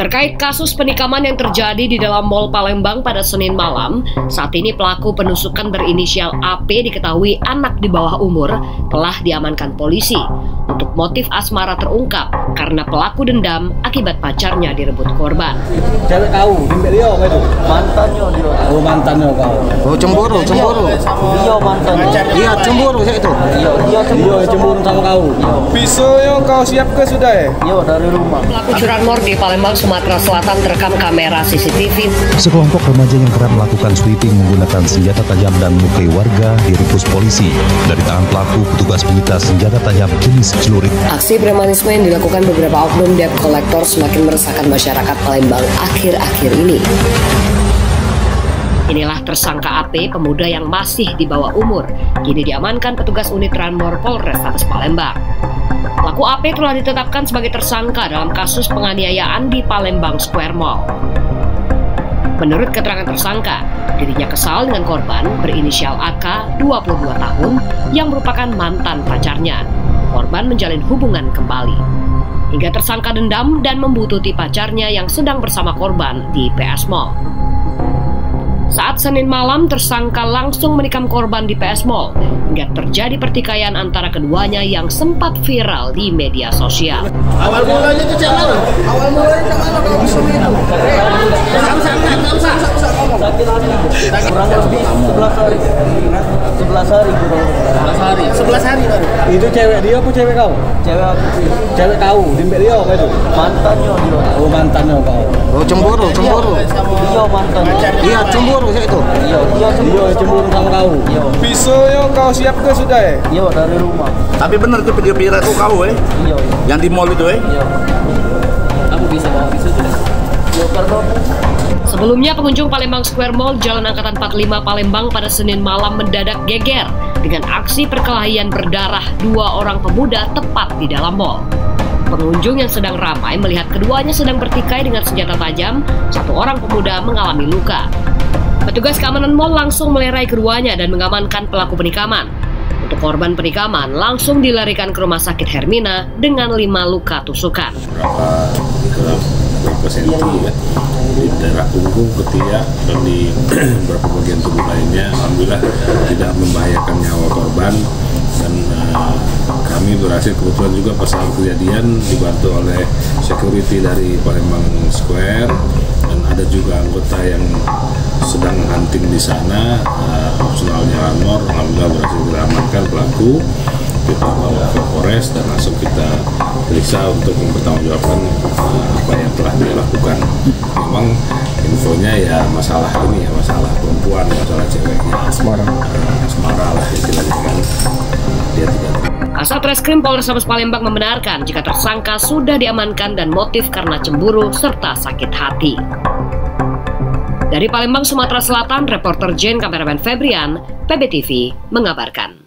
Terkait kasus penikaman yang terjadi di dalam Mall Palembang pada Senin malam, saat ini pelaku penusukan berinisial AP diketahui anak di bawah umur telah diamankan polisi. Untuk motif asmara terungkap karena pelaku dendam akibat pacarnya direbut korban. Cewek kau, bimbel dia apa itu? Mantannya dia. Oh mantannya kau. Oh cemburu. Iya mantannya. Iya cemburu saya itu. Iya cemburu sama kau. Pisau yang kau siapkan sudah ya? Iya dari rumah. Pelaku curanmor di Palembang, Sumatera Selatan terekam kamera CCTV. Sekelompok remaja yang kerap melakukan sweeping menggunakan senjata tajam dan melukai warga diringkus polisi. Dari tangan pelaku, petugas menyita senjata tajam jenis celurit. Aksi premanisme yang dilakukan beberapa oknum debt kolektor semakin meresahkan masyarakat Palembang akhir-akhir ini. Inilah tersangka AP, pemuda yang masih di bawah umur, kini diamankan petugas unit Ranmor Polrestabes Palembang. Pelaku AP telah ditetapkan sebagai tersangka dalam kasus penganiayaan di Palembang Square Mall. Menurut keterangan tersangka, dirinya kesal dengan korban berinisial AK 22 tahun yang merupakan mantan pacarnya. Korban menjalin hubungan kembali. Hingga tersangka dendam dan membututi pacarnya yang sedang bersama korban di PS Mall. Saat Senin malam, tersangka langsung menikam korban di PS Mall hingga terjadi pertikaian antara keduanya yang sempat viral di media sosial. Awal mulanya itu cak mana? Kalau bisa itu? Kurang lebih 11 hari. 11 hari baru. Itu cewek dia apa cewek kau? Cewek kau, bimbel dia apa itu? Mantannya dia. Oh mantannya kau. Oh cemburu. Iya mantannya. Iya cemburu saya itu. Iya cemburu sama kau. Pisau yang kau siapkan sudah ya? Iya dari rumah. Tapi benar tuh video viral itu kau Iya. Yang di mall itu Iya. Kamu bisa bawa pisau tidak? Iya karena Sebelumnya, pengunjung Palembang Square Mall Jalan Angkatan 45 Palembang pada Senin malam mendadak geger dengan aksi perkelahian berdarah dua orang pemuda tepat di dalam mall. Pengunjung yang sedang ramai melihat keduanya sedang bertikai dengan senjata tajam, satu orang pemuda mengalami luka. Petugas keamanan mall langsung melerai keduanya dan mengamankan pelaku penikaman. Untuk korban penikaman langsung dilarikan ke Rumah Sakit Hermina dengan 5 luka tusukan. Berapa senti ya, di daerah punggung, ketiak, dan di beberapa bagian tubuh lainnya. Alhamdulillah tidak membahayakan nyawa korban, dan kami berhasil kebetulan juga pas saat kejadian dibantu oleh security dari Palembang Square, dan ada juga anggota yang sedang hunting di sana, personalnya Ranmor. Alhamdulillah berhasil diamankan pelaku. Kita bawa ke Polres dan langsung kita periksa untuk mempertanggungjawabkan apa yang telah dia lakukan. Memang infonya ya masalah ini ya, masalah perempuan, masalah ceweknya, asmara lah istilahnya kan. Dia tidak. Kasat Reskrim Polrestabes Palembang membenarkan jika tersangka sudah diamankan dan motif karena cemburu serta sakit hati. Dari Palembang, Sumatera Selatan, reporter Jane, kameramen Febrian, PBTV mengabarkan.